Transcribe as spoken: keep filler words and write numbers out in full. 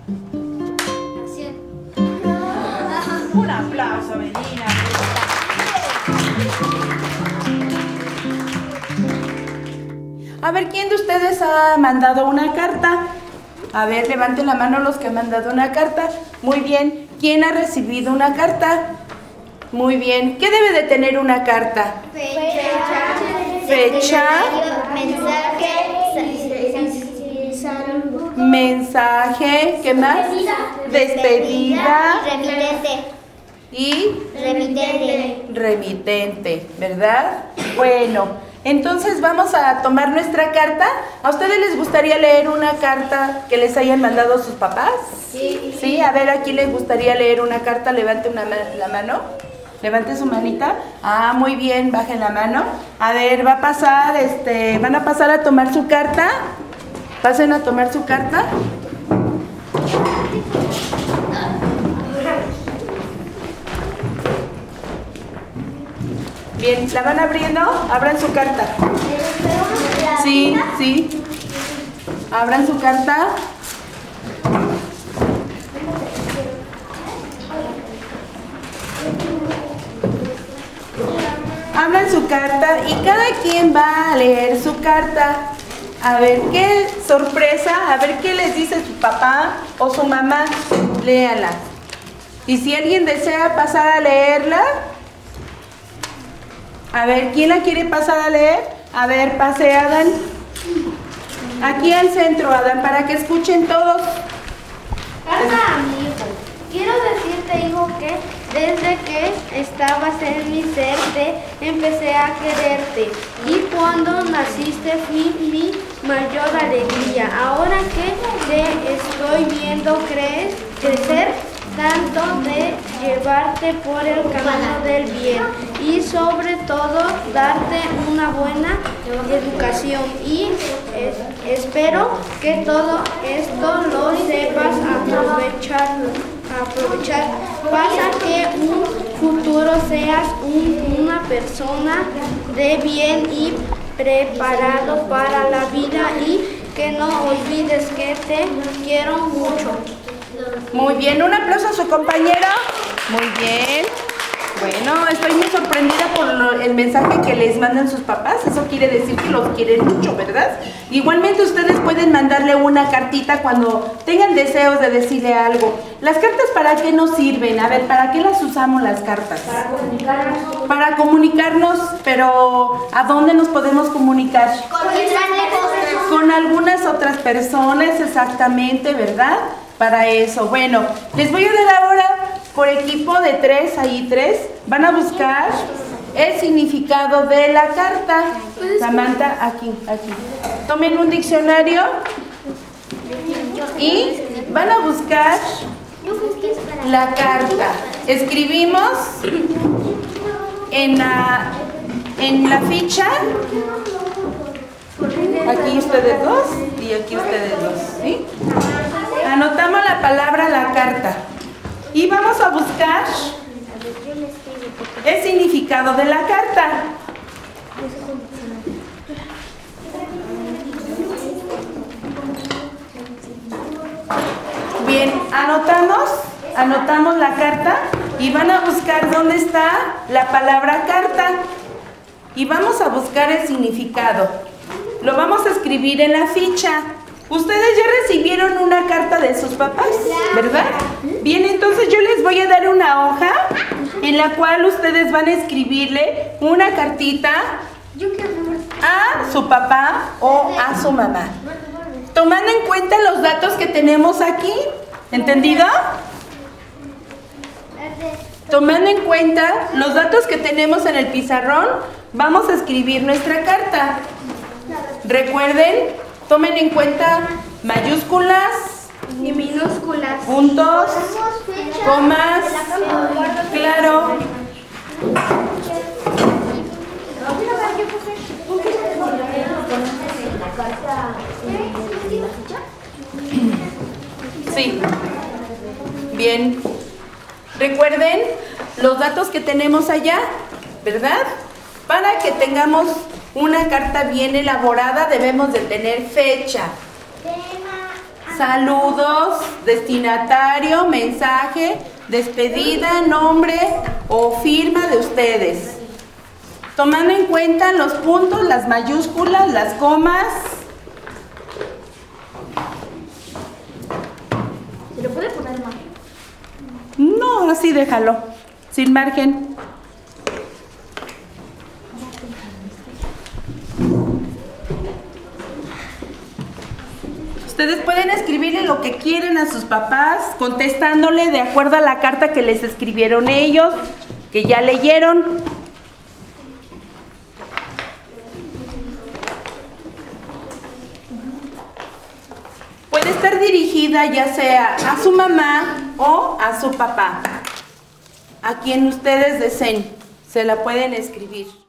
Acción. Un aplauso, Melina. A ver, ¿quién de ustedes ha mandado una carta? A ver, levanten la mano los que han mandado una carta. Muy bien. ¿Quién ha recibido una carta? Muy bien. ¿Qué debe de tener una carta? Fecha. Fecha. Mensaje. Saludo. Mensaje. ¿Qué más? Despedida. Remitente. Y Remitente. remitente, ¿verdad? Bueno. Entonces vamos a tomar nuestra carta. ¿A ustedes les gustaría leer una carta que les hayan mandado sus papás? Sí. Sí, a ver, ¿a quién les gustaría leer una carta? Levante una ma la mano. Levante su manita. Ah, muy bien, bajen la mano. A ver, va a pasar, este, van a pasar a tomar su carta. Pasen a tomar su carta. Bien, ¿la van abriendo? Abran su carta. Sí, sí. Abran su carta. Abran su carta y cada quien va a leer su carta. A ver, qué sorpresa. A ver qué les dice su papá o su mamá. Léala. Y si alguien desea pasar a leerla, a ver, ¿quién la quiere pasar a leer? A ver, pase, Adán. Aquí al centro, Adán, para que escuchen todos. Carta a mi hijo. Quiero decirte, hijo, que desde que estabas en mi ser te empecé a quererte. Y cuando naciste fui mi mayor alegría. Ahora que te estoy viendo crees, crecer, tanto de llevarte por el camino del bien y sobre todo darte una buena educación y es, espero que todo esto lo sepas aprovechar, aprovechar para que un futuro seas un, una persona de bien y preparado para la vida y que no olvides que te quiero mucho. Muy bien, un aplauso a su compañera. Muy bien. Bueno, estoy muy sorprendida por lo, el mensaje que les mandan sus papás. Eso quiere decir que los quieren mucho, ¿verdad? Igualmente ustedes pueden mandarle una cartita cuando tengan deseos de decirle algo. ¿Las cartas para qué nos sirven? A ver, ¿para qué las usamos las cartas? Para comunicarnos. Para comunicarnos, pero ¿a dónde nos podemos comunicar? Con mensajes. Con algunas otras personas, exactamente, ¿verdad? Para eso. Bueno, les voy a dar ahora por equipo de tres, ahí tres, van a buscar el significado de la carta. Samantha, aquí, aquí. Tomen un diccionario y van a buscar la carta. Escribimos en la, en la ficha, aquí ustedes dos y aquí ustedes dos, ¿sí? Anotamos la palabra la carta y vamos a buscar el significado de la carta. Bien, anotamos, anotamos la carta y van a buscar dónde está la palabra carta y vamos a buscar el significado. Lo vamos a escribir en la ficha. Ustedes ya recibieron una carta de sus papás, ¿verdad? Bien, entonces yo les voy a dar una hoja en la cual ustedes van a escribirle una cartita a su papá o a su mamá. Tomando en cuenta los datos que tenemos aquí, ¿entendido? Tomando en cuenta los datos que tenemos en el pizarrón, vamos a escribir nuestra carta. Recuerden, tomen en cuenta mayúsculas Y minúsculas. puntos, comas, claro. Sí. Bien. Recuerden los datos que tenemos allá, ¿verdad? Para que tengamos una carta bien elaborada debemos de tener fecha. Saludos, destinatario, mensaje, despedida, nombre o firma de ustedes. Tomando en cuenta los puntos, las mayúsculas, las comas. ¿Se le puede poner más? No, así déjalo, sin margen. Ustedes pueden escribirle lo que quieren a sus papás, contestándole de acuerdo a la carta que les escribieron ellos, que ya leyeron. Puede estar dirigida ya sea a su mamá o a su papá, a quien ustedes deseen, se la pueden escribir.